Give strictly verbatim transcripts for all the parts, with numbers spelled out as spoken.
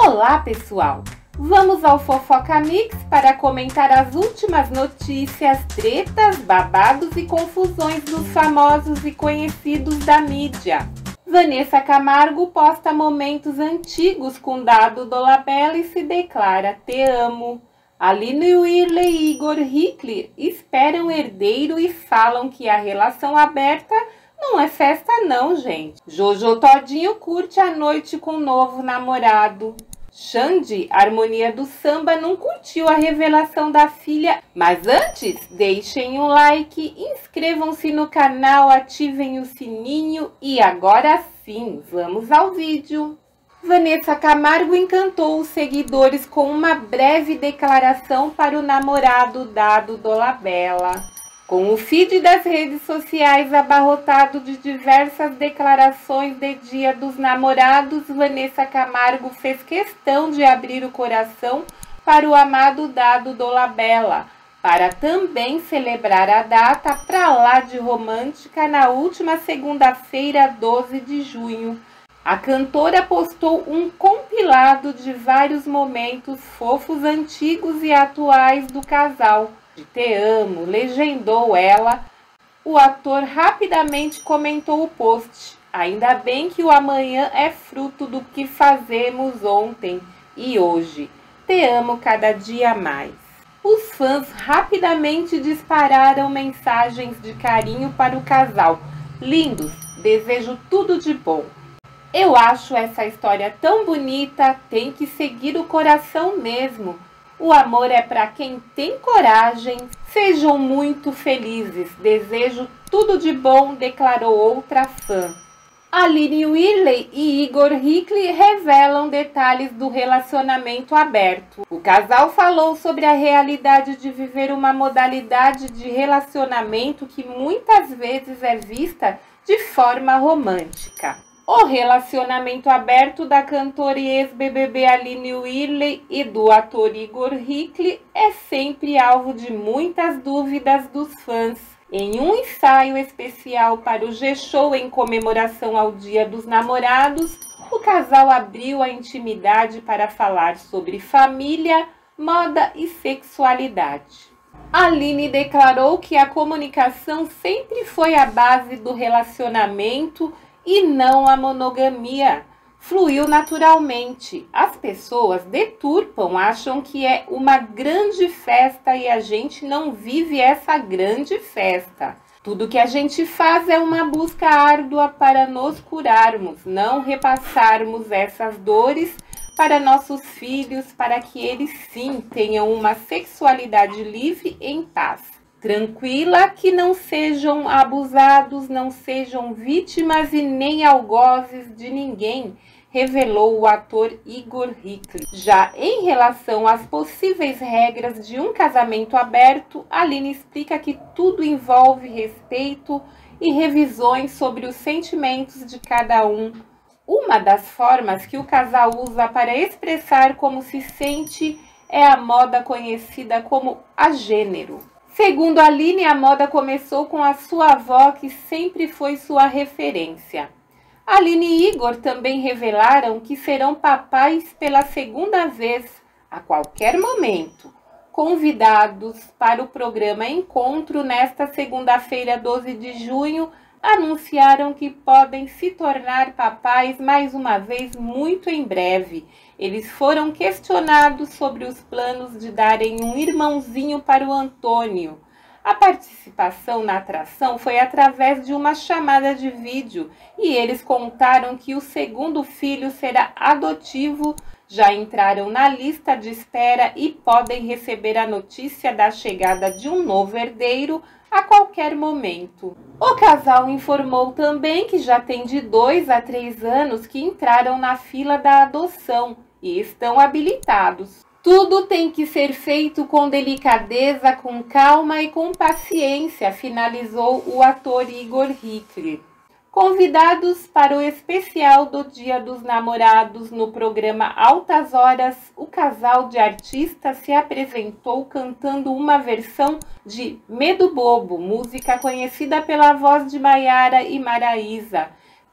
Olá, pessoal! Vamos ao Fofoca Mix para comentar as últimas notícias, tretas, babados e confusões dos famosos e conhecidos da mídia. Vanessa Camargo posta momentos antigos com Dado Dolabella e se declara "Te amo". Aline Wyrley e Igor Hickley esperam herdeiro e falam que a relação aberta não é festa não, gente. Jojo Todinho curte a noite com o novo namorado. Xande, Harmonia do Samba, não curtiu a revelação da filha. Mas antes, deixem um like, inscrevam-se no canal, ativem o sininho e agora sim, vamos ao vídeo. Vanessa Camargo encantou os seguidores com uma breve declaração para o namorado Dado Dolabella. Com o feed das redes sociais abarrotado de diversas declarações de Dia dos Namorados, Vanessa Camargo fez questão de abrir o coração para o amado Dado Dolabella, para também celebrar a data pra lá de romântica na última segunda-feira, doze de junho. A cantora postou um compilado de vários momentos fofos antigos e atuais do casal. De "Te amo", legendou ela. O ator rapidamente comentou o post. Ainda bem que o amanhã é fruto do que fazemos ontem e hoje. Te amo cada dia mais. Os fãs rapidamente dispararam mensagens de carinho para o casal. Lindos, desejo tudo de bom. Eu acho essa história tão bonita, tem que seguir o coração mesmo. O amor é para quem tem coragem. Sejam muito felizes. Desejo tudo de bom, declarou outra fã. Aline Wyrley e Igor Hickley revelam detalhes do relacionamento aberto. O casal falou sobre a realidade de viver uma modalidade de relacionamento que muitas vezes é vista de forma romântica. O relacionamento aberto da cantora e ex-B B B Aline Wyrley e do ator Igor Hickley é sempre alvo de muitas dúvidas dos fãs. Em um ensaio especial para o G-Show em comemoração ao Dia dos Namorados, o casal abriu a intimidade para falar sobre família, moda e sexualidade. Aline declarou que a comunicação sempre foi a base do relacionamento e não a monogamia. Fluiu naturalmente. As pessoas deturpam, acham que é uma grande festa e a gente não vive essa grande festa. Tudo que a gente faz é uma busca árdua para nos curarmos, não repassarmos essas dores para nossos filhos, para que eles sim tenham uma sexualidade livre em paz. Tranquila, que não sejam abusados, não sejam vítimas e nem algozes de ninguém, revelou o ator Igor Hickley. Já em relação às possíveis regras de um casamento aberto, Aline explica que tudo envolve respeito e revisões sobre os sentimentos de cada um. Uma das formas que o casal usa para expressar como se sente é a moda conhecida como agênero. Segundo Aline, a moda começou com a sua avó, que sempre foi sua referência. Aline e Igor também revelaram que serão papais pela segunda vez, a qualquer momento. Convidados para o programa Encontro nesta segunda-feira, doze de junho, anunciaram que podem se tornar papais mais uma vez muito em breve. Eles foram questionados sobre os planos de darem um irmãozinho para o Antônio. A participação na atração foi através de uma chamada de vídeo e eles contaram que o segundo filho será adotivo, já entraram na lista de espera e podem receber a notícia da chegada de um novo herdeiro a qualquer momento. O casal informou também que já tem de dois a três anos que entraram na fila da adoção e estão habilitados. Tudo tem que ser feito com delicadeza, com calma e com paciência, finalizou o ator Igor Hickley. Convidados para o especial do Dia dos Namorados no programa Altas Horas, o casal de artistas se apresentou cantando uma versão de Medo Bobo, música conhecida pela voz de Maiara e Maraísa.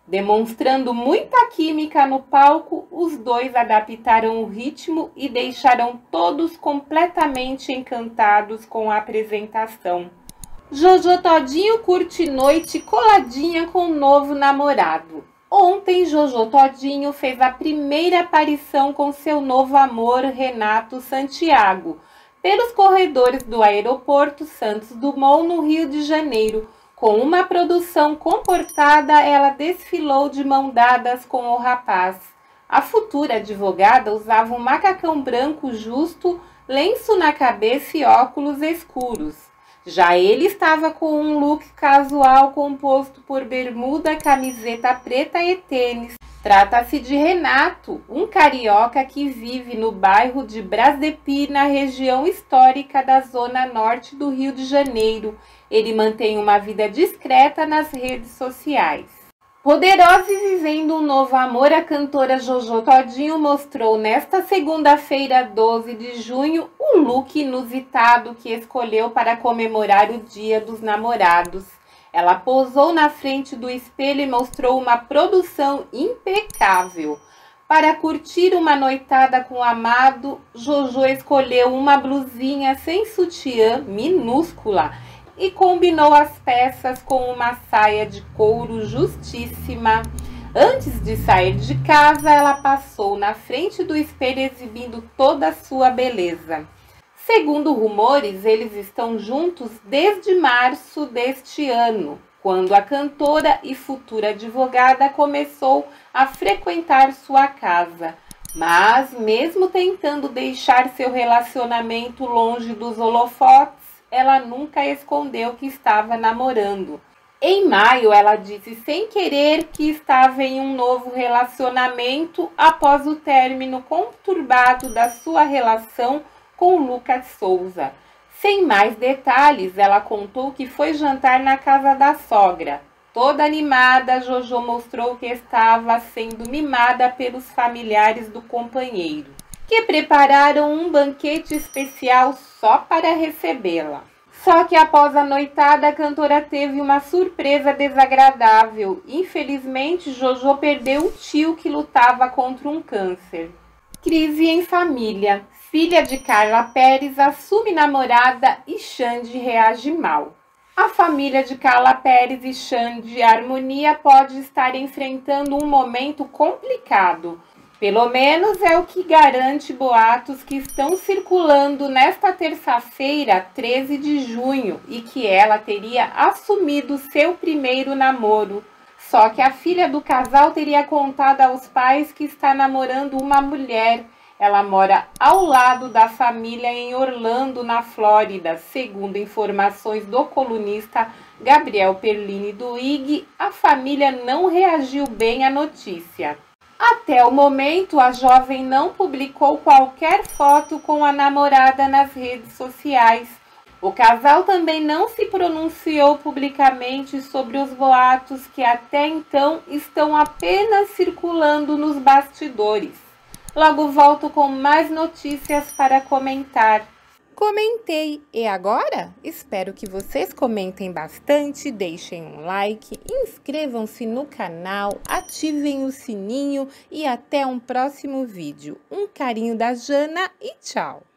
Demonstrando muita química no palco, os dois adaptaram o ritmo e deixaram todos completamente encantados com a apresentação. Jojo Todinho curte noite coladinha com o novo namorado. Ontem, Jojo Todinho fez a primeira aparição com seu novo amor, Renato Santiago, pelos corredores do aeroporto Santos Dumont, no Rio de Janeiro. Com uma produção comportada, ela desfilou de mão dadas com o rapaz. A futura advogada usava um macacão branco justo, lenço na cabeça e óculos escuros. Já ele estava com um look casual composto por bermuda, camiseta preta e tênis. Trata-se de Renato, um carioca que vive no bairro de Brasdepi, na região histórica da zona norte do Rio de Janeiro. Ele mantém uma vida discreta nas redes sociais. Poderosa e vivendo um novo amor, a cantora Jojo Todinho mostrou nesta segunda-feira, doze de junho, um look inusitado que escolheu para comemorar o Dia dos Namorados. Ela posou na frente do espelho e mostrou uma produção impecável. Para curtir uma noitada com o amado, Jojo escolheu uma blusinha sem sutiã minúscula e combinou as peças com uma saia de couro justíssima. Antes de sair de casa, ela passou na frente do espelho exibindo toda a sua beleza. Segundo rumores, eles estão juntos desde março deste ano, quando a cantora e futura advogada começou a frequentar sua casa. Mas, mesmo tentando deixar seu relacionamento longe dos holofotes, ela nunca escondeu que estava namorando. Em maio, ela disse sem querer que estava em um novo relacionamento após o término conturbado da sua relação com Lucas Souza. Sem mais detalhes, ela contou que foi jantar na casa da sogra. Toda animada, Jojo mostrou que estava sendo mimada pelos familiares do companheiro, que prepararam um banquete especial só para recebê-la. Só que após a noitada, a cantora teve uma surpresa desagradável. Infelizmente, Jojo perdeu o tio que lutava contra um câncer. Crise em família. Filha de Carla Perez assume namorada e Xande reage mal. A família de Carla Perez e Xande Harmonia pode estar enfrentando um momento complicado. Pelo menos é o que garante boatos que estão circulando nesta terça-feira, treze de junho, e que ela teria assumido seu primeiro namoro. Só que a filha do casal teria contado aos pais que está namorando uma mulher. Ela mora ao lado da família em Orlando, na Flórida. Segundo informações do colunista Gabriel Perlini do I G, a família não reagiu bem à notícia. Até o momento, a jovem não publicou qualquer foto com a namorada nas redes sociais. O casal também não se pronunciou publicamente sobre os boatos que até então estão apenas circulando nos bastidores. Logo volto com mais notícias para comentar. Comentei! E agora? Espero que vocês comentem bastante, deixem um like, inscrevam-se no canal, ativem o sininho e até um próximo vídeo. Um carinho da Jana e tchau!